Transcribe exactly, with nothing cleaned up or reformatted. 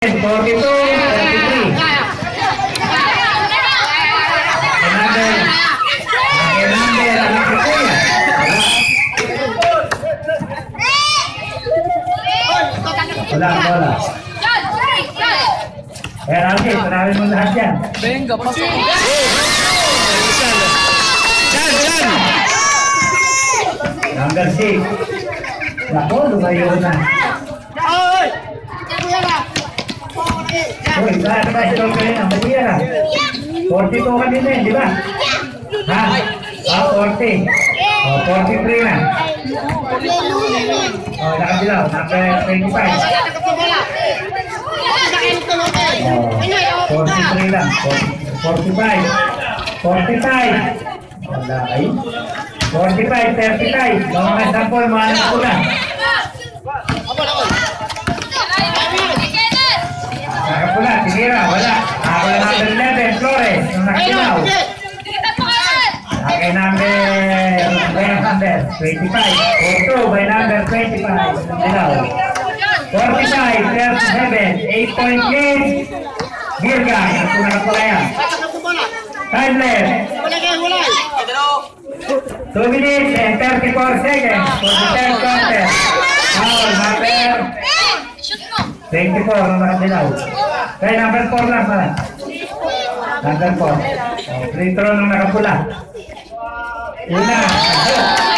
forty-two, thirty-three. Number, number, anak ko kuya. Wala, wala. Eh, Ralph, maraming mo lahat yan. Venga, pasok. Diyan, diyan. Number six. Nako, lumayo na. Uy, lahat na ito kayo na. Mali yan ah. forty-two kanina eh, di ba? Ha? Ah, forty. Oh, forty-three na. Oh, nakabilaw. Number twenty-five. Oh, forty-three lang. forty-five. forty-five. Wala kayo. forty-five, thirty-five. Mga sample, mga anak ko na. Saka pula, tinira, wala. Ako na number eleven, Flores, yung nakilaw. Okay, number, by number twenty-five. Photo by number twenty-five, nakilaw. forty-five, thirty-seven, eight point game. Girga, ito nakapulaya. Time left. two minutes and thirty-four seconds for the third quarter. Foul, number twenty-four na nakadilaw. Kaya number four lang pala. Number four. Free throw nung nakapula. Una.